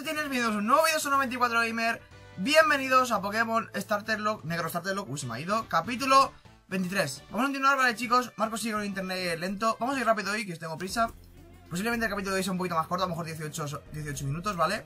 tienes bienvenidos a un nuevo vídeo, soy 94 Gamer. Bienvenidos a Pokémon Starterlock, Negro Starterlock, uy se me ha ido, capítulo 23. Vamos a continuar, vale chicos, Marcos sigue con internet lento. Vamos a ir rápido hoy, que os tengo prisa. Posiblemente el capítulo de hoy sea un poquito más corto, a lo mejor 18 minutos, ¿vale?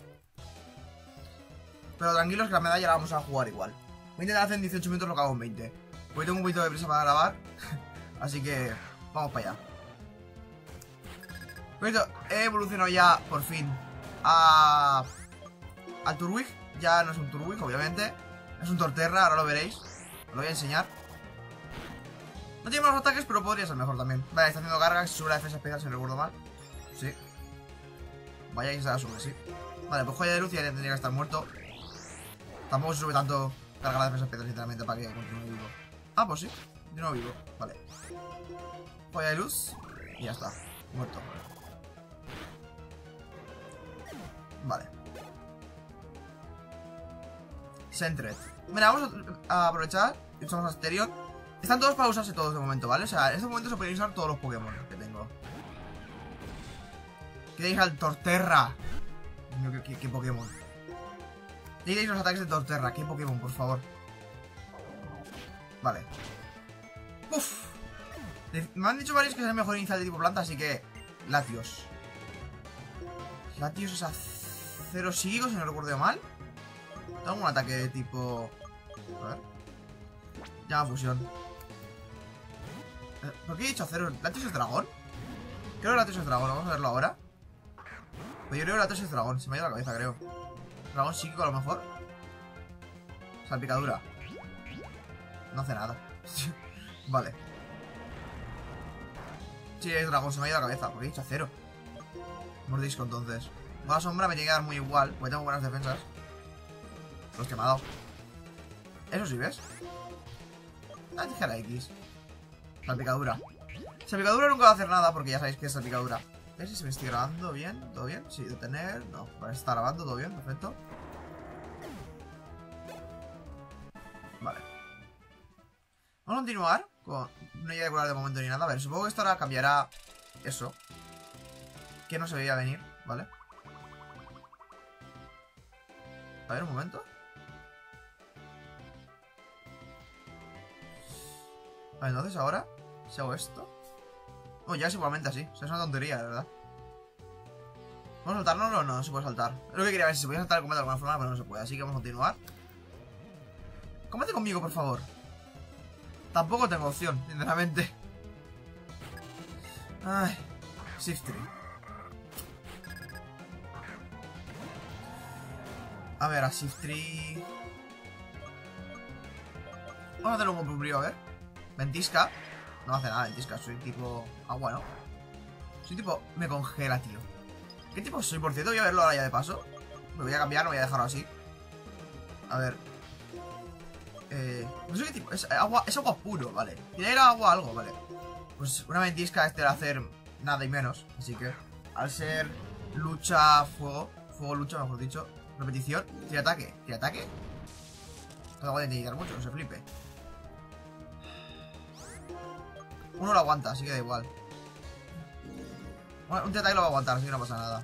Pero tranquilos que la medalla la vamos a jugar igual. Voy a intentar hacer en 18 minutos lo que hago en 20. Hoy tengo un poquito de prisa para grabar. Así que vamos para allá. Perfecto, he evolucionado ya por fin al Turtwig. Ya no es un Turtwig, obviamente. Es un Torterra, ahora lo veréis. Os lo voy a enseñar. No tiene malos ataques, pero podría ser mejor también. Vale, está haciendo carga, se sube la defensa especial, si no recuerdo mal. Sí. Vaya que se la sube, sí. Vale, pues joya de luz ya tendría que estar muerto. Tampoco se sube tanto carga la defensa especial, sinceramente, para que continúe vivo. Ah, pues sí, de nuevo vivo, vale. Joya de luz y ya está, muerto. Vale. Sentret. Mira, vamos a aprovechar y usamos a Asterion. Están todos para usarse todos de momento, ¿vale? O sea, en este momento se pueden usar todos los Pokémon que tengo. ¿Queréis al Torterra? ¿Qué Pokémon? Diréis los ataques de Torterra. ¿Qué Pokémon, por favor? Vale. Uf. Me han dicho varios que es el mejor inicial de tipo planta, así que... Latios. Latios es acero psíquico, si no recuerdo mal. Tengo un ataque de tipo... A ver. Llama fusión. ¿Por qué he dicho acero? ¿Latios es dragón? Creo que Latios es dragón, vamos a verlo ahora. Pues yo creo que Latios es dragón, se me ha ido la cabeza, creo. Dragón psíquico a lo mejor. Salpicadura. No hace nada. Vale. Sí, es dragón, se me ha ido la cabeza, porque he dicho acero. Mordisco entonces. Buena sombra me tiene que dar muy igual, porque tengo buenas defensas. Los que me ha dado. Eso sí, ¿ves? Ah, tijera X. Salpicadura. Salpicadura nunca va a hacer nada porque ya sabéis que es salpicadura. A ver si me estoy grabando bien. ¿Todo bien? Sí, detener. No, vale, está grabando, todo bien, perfecto. Vale. Vamos a continuar con... No hay que curar de momento ni nada. A ver, supongo que esto ahora cambiará eso. Que no se veía venir, ¿vale? A ver, un momento. Vale, entonces ahora, si hago esto... Oh, ya es igualmente así. O sea, es una tontería, de verdad. ¿Vamos a saltarnos o no? No se puede saltar. Es lo que quería ver, si se podía saltar el combate de alguna forma, pero no se puede. Así que vamos a continuar. Combate conmigo, por favor. Tampoco tengo opción, sinceramente. Ay, Shiftry. A ver, a Shiftry. Vamos a hacerlo un poco frío, a ver. Ventisca. No hace nada, ventisca. Soy tipo agua, ¿no? Soy tipo... Me congela, tío. ¿Qué tipo soy, por cierto? Voy a verlo ahora ya de paso. Me voy a cambiar, no voy a dejarlo así. A ver. No sé qué tipo. Es agua puro, vale. Tiene que ir a agua algo, vale. Pues una ventisca este va a hacer nada y menos. Así que al ser lucha fuego. Fuego lucha, mejor dicho. Repetición. Tira ataque. ¿Tira ataque? No voy a dedicar mucho, no se flipe. Uno lo aguanta, así que da igual. Bueno, un ataque lo va a aguantar, así que no pasa nada.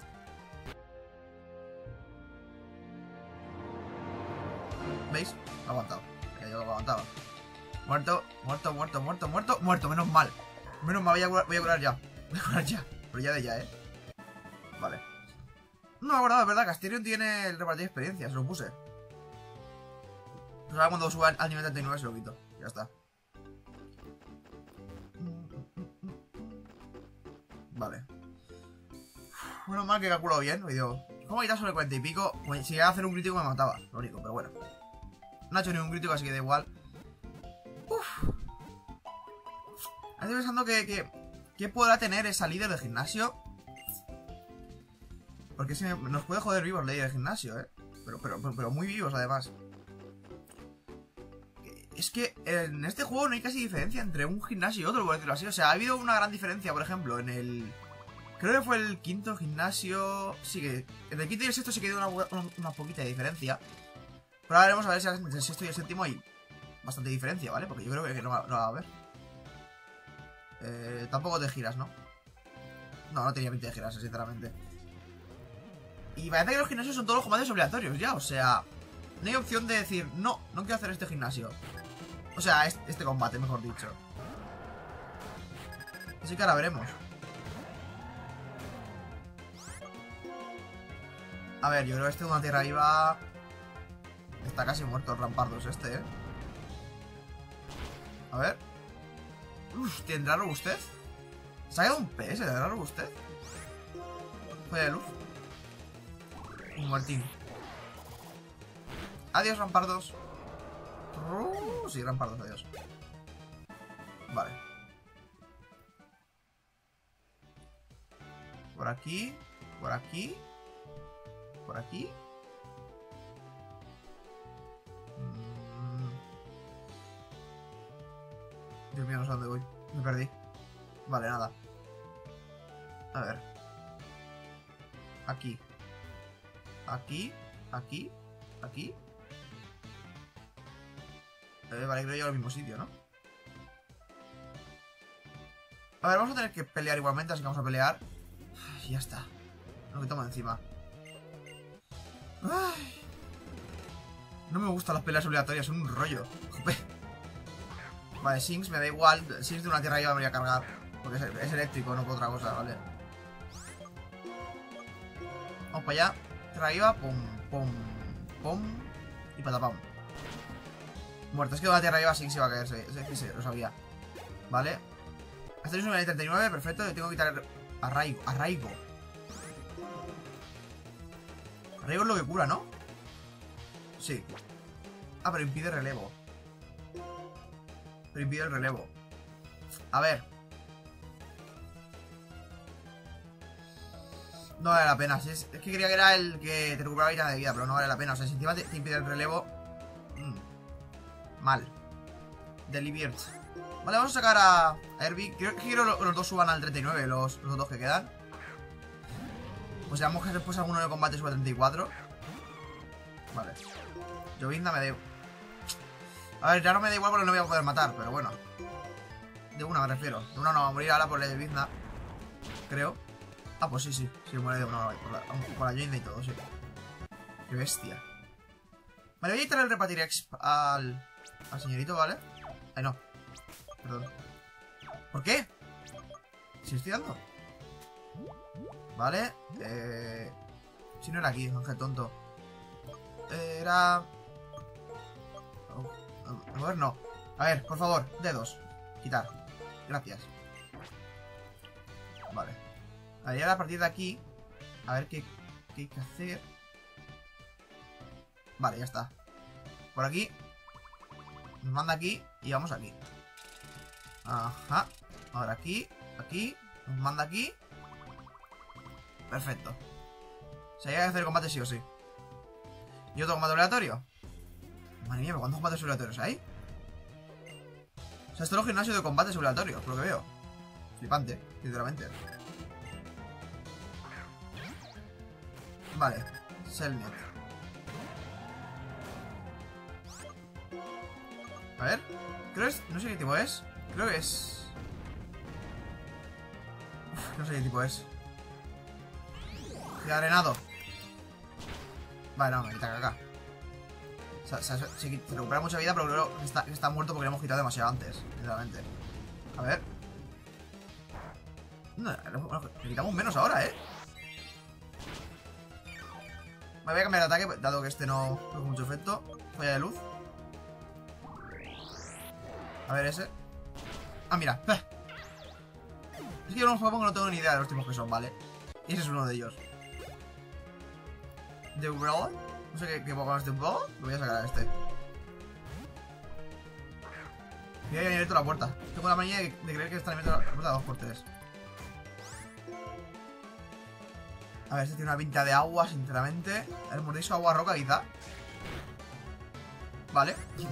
¿Veis? Lo ha aguantado. Ya yo lo aguantaba. Muerto, muerto, muerto, muerto, muerto, muerto, menos mal. Menos mal, voy a curar ya. Voy a curar ya. Pero ya de ya, Vale. No me acordaba, es verdad, Asterion tiene el repartir de experiencia, se lo puse. Pues ahora cuando suba al nivel 39 se lo quito. Ya está. Vale. Bueno, mal que he calculado bien. Me digo, ¿cómo irá sobre 40 y pico? Pues si llegaba a hacer un crítico me mataba. Lo único, pero bueno. No ha hecho ningún crítico, así que da igual. Uf. Estoy pensando que podrá tener esa líder de gimnasio. Porque si nos puede joder vivos la líder de gimnasio, Pero muy vivos, además. Es que en este juego no hay casi diferencia entre un gimnasio y otro, por decirlo así. O sea, ha habido una gran diferencia, por ejemplo, en el... Creo que fue el quinto gimnasio... Sí, que entre el quinto y el sexto sí que dio una poquita de diferencia. Pero ahora veremos a ver si entre el sexto y el séptimo hay bastante diferencia, ¿vale? Porque yo creo que no va a haber. Tampoco te giras, ¿no? No, no tenía pinta de girarse, sinceramente. Y parece que los gimnasios son todos los combates obligatorios ya, o sea... No hay opción de decir, no, no quiero hacer este gimnasio. O sea, este combate, mejor dicho. Así que ahora veremos. A ver, yo creo que este de una tierra viva... Está casi muerto el Rampardos este, A ver. Uf, ¿tendrá robustez? ¿Se ha quedado un PS? ¿Tendrá robustez? Joya de luz. Un Martín. Adiós, Rampardos. Sí, Rampardos, adiós. Vale. Por aquí. Por aquí. Por aquí. Dios mío, no sé dónde voy. Me perdí. Vale, nada. A ver. Aquí. Aquí. Aquí. Aquí. Vale, creo que llego al mismo sitio, ¿no? A ver, vamos a tener que pelear igualmente, así que vamos a pelear. Y ya está. Lo que tomo encima. Ay. No me gustan las peleas obligatorias, son un rollo. Jope. Vale, Sinks me da igual. Sinks de una tierra ya me voy a cargar. Porque es eléctrico, no por otra cosa, ¿vale? Vamos para allá. Tierra viva, pum, pum, pum. Y patapam. Muerto, es que de una tierra viva Sinks iba a caerse. Sí, lo sabía. Vale. Este es un 39, perfecto. Le tengo que quitar arraigo. Arraigo es lo que cura, ¿no? Sí. Ah, pero impide relevo. Pero impide el relevo. A ver. No vale la pena. Es que creía que era el que te recuperaba vida de vida, pero no vale la pena. O sea, si encima te impide el relevo. Mal. Delivered. Vale, vamos a sacar a Herbie. Quiero que los dos suban al 39, los dos que quedan. Pues veamos que después alguno de combate sube a 34. Vale. Llovizna me da... A ver, ya no me da igual porque no voy a poder matar, pero bueno. De una me refiero. De una no va a morir ahora por la llovizna. Creo. Ah, pues sí, muere de una por la llovizna y todo, sí. Qué bestia. Vale, voy a quitar el Repatirex al señorito, ¿vale? Ay, no. Perdón. ¿Por qué? Si estoy dando. Vale. Si no era aquí, ángel tonto. Era... A ver, no. A ver, por favor, dedos. Quitar. Gracias. Vale. A ver, ahora a partir de aquí. A ver qué hay que hacer. Vale, ya está. Por aquí. Nos manda aquí y vamos aquí. Ajá. Ahora aquí. Aquí. Nos manda aquí. Perfecto. O sea, hay que hacer combate sí o sí. ¿Y otro combate aleatorio? Madre mía, ¿cuántos combates obligatorios hay? O sea, esto es un gimnasio de combates obligatorios, por lo que veo. Flipante, sinceramente. Vale, Selnet. A ver, creo que es... No sé qué tipo es. Creo que es... Uf, no sé qué tipo es. Y arenado. Vale, no, me quita caca. O sea, se recupera mucha vida, pero creo que está muerto porque le hemos quitado demasiado antes, sinceramente. A ver. No, le quitamos menos ahora, Me voy a cambiar de ataque, dado que este no hace mucho efecto. Joya de luz. A ver ese. Ah, mira. Es que yo no juego porque no tengo ni idea de los tipos que son, ¿vale? Y ese es uno de ellos. The Umbrella. No sé qué Pokémon es The Umbrella. Lo voy a sacar a este. Voy a ir abierto la puerta. Tengo la manía de creer que está abierta la puerta 2x3. A ver, este tiene una pinta de agua, sinceramente. El mordisco agua roca, quizá. Vale.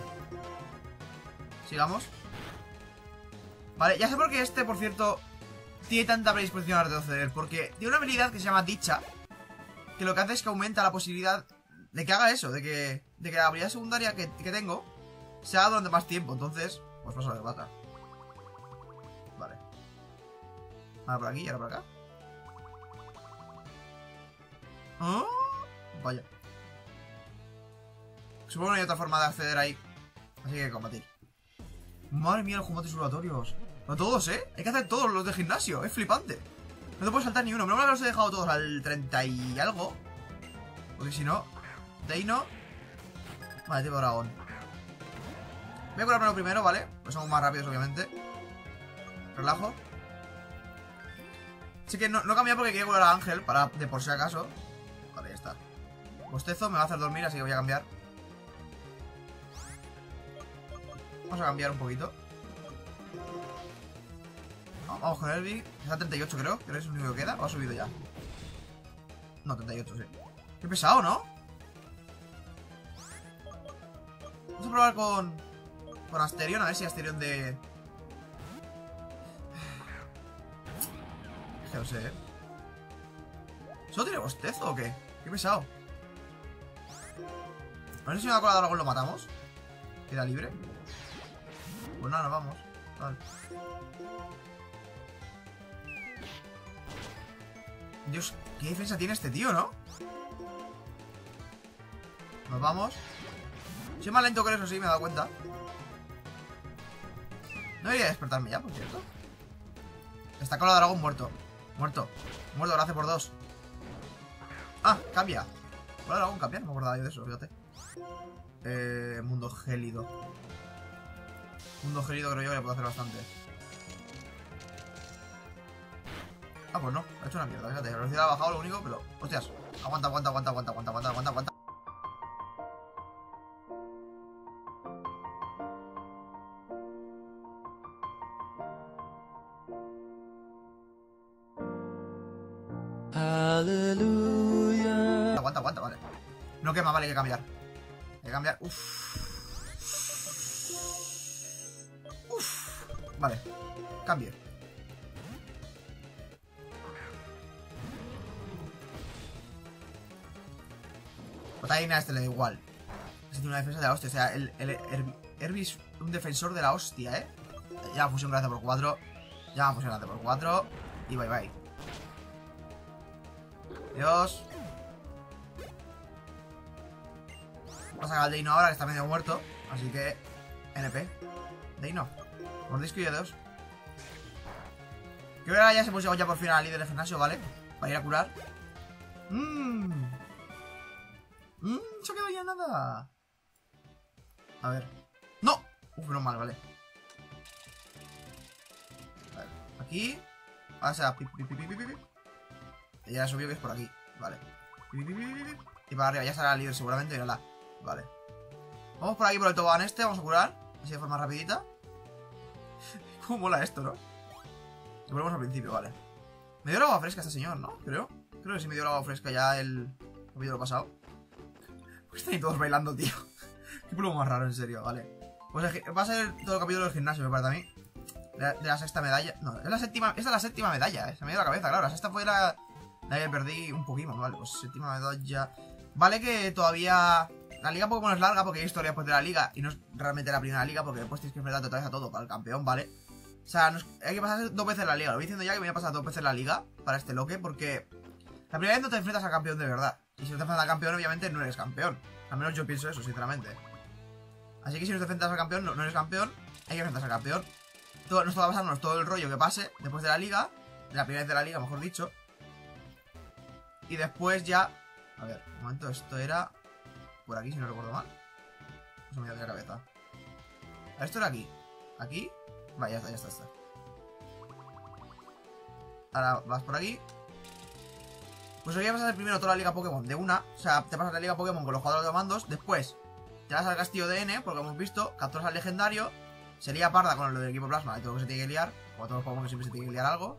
Sigamos. Vale, ya sé por qué este, por cierto, tiene tanta predisposición a retroceder. Porque tiene una habilidad que se llama Dicha, que lo que hace es que aumenta la posibilidad de que haga eso, de que la habilidad secundaria que tengo se haga durante más tiempo. Entonces, pues paso de vaca. Vale. Ahora por aquí y ahora por acá. ¿Oh? Vaya. Supongo que no hay otra forma de acceder ahí. Así que hay que combatir. Madre mía, los combates obligatorios. No todos, ¿eh? Hay que hacer todos los de gimnasio. Es flipante. No te puedes saltar ni uno. Menos mal que los he dejado todos al 30 y algo. Porque si no, de ahí no. Vale, tipo dragón. Voy a curarme lo primero, ¿vale? Pues somos más rápidos, obviamente. Relajo. Así que no cambia porque quería curar a Ángel para de por si acaso. Vale, ya está. Bostezo me va a hacer dormir, así que voy a cambiar. Vamos a cambiar un poquito. Vamos con Elvi. Está a 38, creo. Creo que es el único que queda. ¿O ha subido ya? No, 38, sí. Qué pesado, ¿no? Vamos a probar con Asterion. A ver si Asterion de... Es que no sé, ¿eh? ¿Solo tiene bostezo o qué? Qué pesado. A ver si me ha colado algo y lo matamos. Queda libre. Pues nada, nos vamos. Vale. Dios, qué defensa tiene este tío, ¿no? Nos vamos. Soy más lento que eso, sí, me he dado cuenta. No debería despertarme ya, por cierto. Está con la dragón muerto. Muerto, gracias por 2. Ah, cambia. Cola dragón cambia, no me acordaba yo de eso, fíjate. Mundo gélido. Mundo gélido creo yo que le puedo hacer bastante. Ah, pues no, ha hecho una mierda, fíjate. La velocidad ha bajado lo único, pero... Hostias, aguanta. Aleluya. Aguanta, vale. No quema, vale, hay que cambiar. Hay que cambiar, Vale, cambio. Botaina a este le da igual. Este tiene una defensa de la hostia. O sea, el Herbie es un defensor de la hostia, ¿eh? Ya fusión gracia por 4. Ya fusión gracia por 4. Y bye. Dios. Vamos a sacar al Deino ahora, que está medio muerto. Así que... NP. Deino. Mordisco y E2. Creo que ahora ya hemos llegado ya por fin a la líder del gimnasio, ¿vale? Para ir a curar. Se ha quedado ya nada. A ver. ¡No! Menos mal, vale. A ver, aquí. Ahora será pip. Y ya subió que es por aquí. Vale. Y para arriba, ya será la líder seguramente. Mírala. Vale. Vamos por aquí por el tobogán este. Vamos a curar. Así de forma rapidita. ¿Cómo mola esto, no? Y volvemos al principio, vale. Me dio el agua fresca este señor, ¿no? Creo que sí me dio el agua fresca ya el vídeo pasado. Pues están ahí todos bailando, tío. Qué plomo más raro, en serio, vale. Pues va a ser todo el capítulo del gimnasio, me parece a mí. De la sexta medalla. No, es la séptima. Esta es la séptima medalla, Se me dio la cabeza, claro. La sexta fue la que perdí un Pokémon, vale. Pues séptima medalla. Vale que todavía... La liga Pokémon es larga porque hay historia después de la liga. Y no es realmente la primera liga porque después tienes que enfrentarte otra vez a todo para el campeón, ¿vale? O sea, hay que pasar 2 veces la liga. Lo voy diciendo ya que voy a pasar 2 veces la liga para este loque porque... La primera vez no te enfrentas al campeón de verdad. Y si no te enfrentas al campeón, obviamente no eres campeón. Al menos yo pienso eso, sinceramente. Así que si no te enfrentas al campeón, no eres campeón. Hay que enfrentarse al campeón. Nos toca pasarnos todo el rollo que pase después de la liga. De la primera vez de la liga, mejor dicho. Y después ya... A ver, un momento, esto era... Por aquí, si no recuerdo mal. Se me dio la cabeza. A ver, esto era aquí. ¿Aquí? Vale, ya está. Ahora vas por aquí. Pues voy a pasar primero toda la liga Pokémon de una. O sea, te pasas la liga Pokémon con los cuadros de mandos. Después te vas al castillo de N, porque hemos visto, capturas al legendario. Sería parda con lo del equipo plasma, de todo lo que se tiene que liar. Como todos los Pokémon que siempre se tiene que liar algo.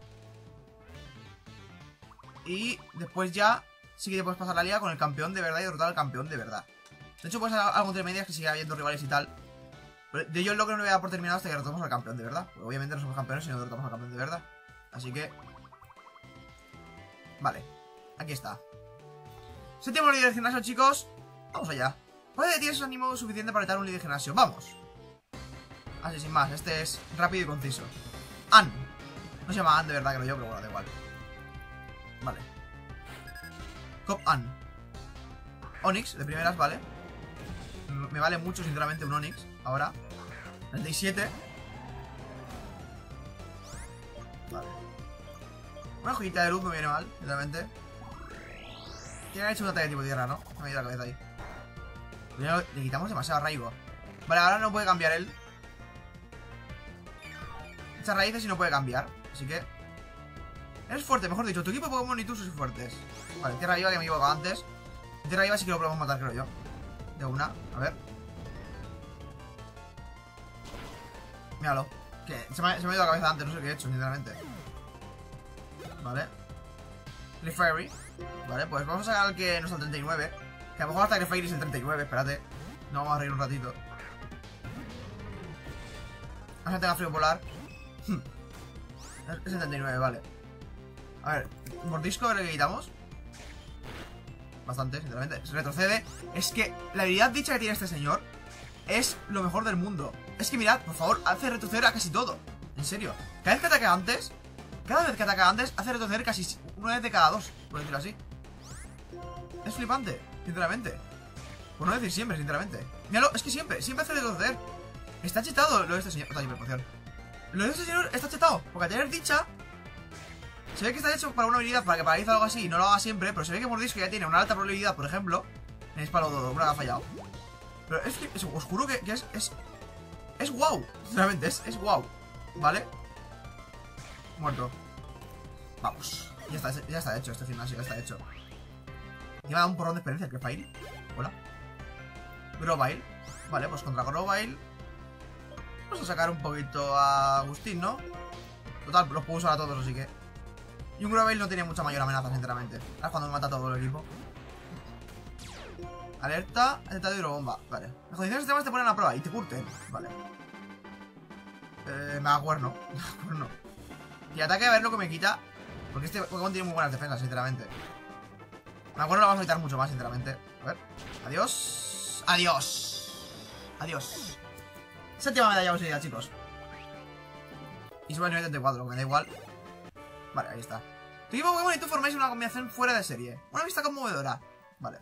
Y después ya sí que te puedes pasar la liga con el campeón de verdad y derrotar al campeón de verdad. De hecho, puedes hacer algo entre medias que siga habiendo rivales y tal. Pero de yo el logro no lo voy a dar por terminado hasta que derrotemos al campeón de verdad. Porque obviamente no somos campeones si no derrotamos al campeón de verdad. Así que... Vale. Aquí está. Séptimo líder del gimnasio, chicos. Vamos allá. Parece que tienes ánimo suficiente para evitar un líder de gimnasio. Vamos. Así, sin más. Este es rápido y conciso. Ann. No se llama Ann de verdad, creo yo, pero bueno, da igual. Vale. Cop-An. Onix, de primeras, vale. Me vale mucho, sinceramente, un Onix. Ahora 37. Vale. Una joyita de luz no viene mal, sinceramente. Tiene hecho un ataque de tipo tierra, ¿no? Me ha ido la cabeza ahí. Le quitamos demasiado arraigo. Vale, ahora no puede cambiar él. Echa raíces y no puede cambiar. Así que... eres fuerte, mejor dicho. Tu equipo de Pokémon y tú sois fuertes. Vale, tierra viva, que me he equivocado antes. Tierra viva sí que lo podemos matar, creo yo. De una, a ver. Míralo. Que se me ha ido la cabeza antes, no sé qué he hecho, sinceramente. Vale. Clefairy. Vale, pues vamos a sacar al que no es el 39. Que a lo mejor hasta Clefairy es el 39, espérate. No vamos a reír un ratito. A ver, tenga frío polar. Es el 39, vale. A ver, mordisco, a ver qué quitamos. Bastante, sinceramente. Se retrocede. Es que la habilidad dicha que tiene este señor es lo mejor del mundo. Es que mirad, por favor, hace retroceder a casi todo. En serio. Cada vez que ataca antes, hace retroceder casi una vez de cada dos, por decirlo así. Es flipante, sinceramente. Por no decir siempre, sinceramente. Míralo, es que siempre hace retroceder. Está chetado lo de este señor. Lo de este señor está chetado. Porque al tener dicha, se ve que está hecho para una habilidad, para que paralice algo así y no lo haga siempre. Pero se ve que Mordisco ya tiene una alta probabilidad, por ejemplo. En Espalododo, una que ha fallado. Pero es que os juro que es guau. Sinceramente, es guau. ¿Vale? Muerto. Vamos. Ya está hecho este gimnasio, ya está hecho. Lleva un porrón de experiencia el Clefairy. Hola. Grovyle. Vale, pues contra Grovyle vamos a sacar un poquito a Agustín, ¿no? Total, los puedo usar a todos, así que... Y un Grovyle no tiene mucha mayor amenaza, sinceramente. Ahora es cuando me mata todo el equipo. Alerta de hidrobomba. Vale. Las condiciones extremas te ponen a prueba y te curten. Vale. Me acuerdo. Y ataque a ver lo que me quita. Porque este Pokémon tiene muy buenas defensas, sinceramente. Me acuerdo lo vamos a quitar mucho más, sinceramente. A ver. Adiós. Adiós. Séptima medalla posibilidad, chicos. Y sube al nivel 34, que me da igual. Vale, ahí está. Tu equipo Pokémon y tú formáis una combinación fuera de serie. Una vista conmovedora. Vale.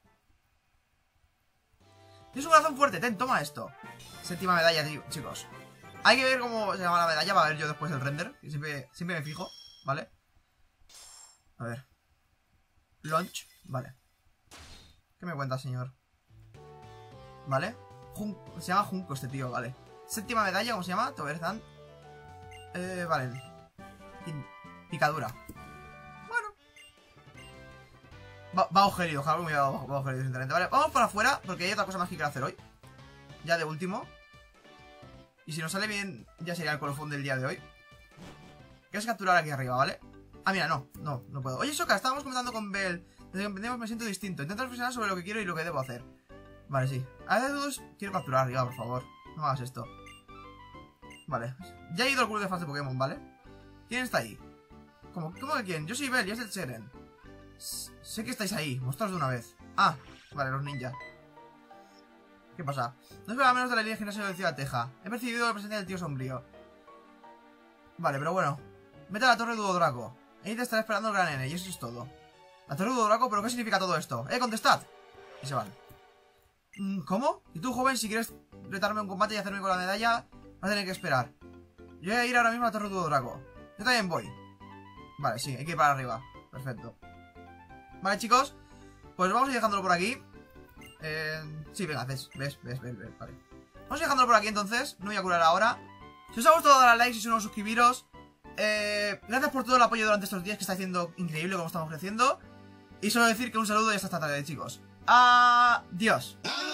Tienes un corazón fuerte, toma esto. Séptima medalla, tío, chicos. Hay que ver cómo se llama la medalla para ver yo después el render. Que siempre me fijo, ¿vale? A ver. Launch, vale. ¿Qué me cuenta, señor? Vale. Se llama Junko este tío, vale. Séptima medalla, ¿cómo se llama? Toberzan. Vale. Picadura. Bueno. Va Ojerido, ojalá me va Ojerido, sinceramente. Vale, vamos para afuera, porque hay otra cosa más que quiero hacer hoy. Ya de último. Y si nos sale bien, ya sería el colofón del día de hoy. Que es capturar aquí arriba, ¿vale? Ah, mira, no puedo. Oye, Sokka, estábamos comentando con Bell. Desde que emprendemos me siento distinto. Intento reflexionar sobre lo que quiero y lo que debo hacer. Vale, sí. A veces quiero capturar arriba, por favor. No hagas esto. Vale. Ya he ido al club de fans de Pokémon, ¿vale? ¿Quién está ahí? ¿Cómo que quién? Yo soy Bell y es el Seren. Sé que estáis ahí. Mostraos de una vez. Ah, vale, los ninjas. ¿Qué pasa? No espero menos de la línea de gimnasio de Ciudad Teja. He percibido la presencia del tío sombrío. Vale, pero bueno. Vete a la torre Duodraco. Ahí te estará esperando el gran N y eso es todo. La torre Duodraco, ¿pero qué significa todo esto? ¡Contestad! Y se van. ¿Cómo? Y tú, joven, si quieres retarme un combate y hacerme con la medalla, vas a tener que esperar. Yo voy a ir ahora mismo a la torre Duodraco. Yo también voy. Vale, sí, hay que ir para arriba. Perfecto. Vale, chicos. Pues vamos a ir dejándolo por aquí. Sí, venga, ves, vale. Vamos a ir dejándolo por aquí entonces. No voy a curar ahora. Si os ha gustado, darle a like, si no, suscribiros. Gracias por todo el apoyo durante estos días, que está haciendo increíble como estamos creciendo. Y solo decir que un saludo y hasta esta tarde, chicos. Adiós.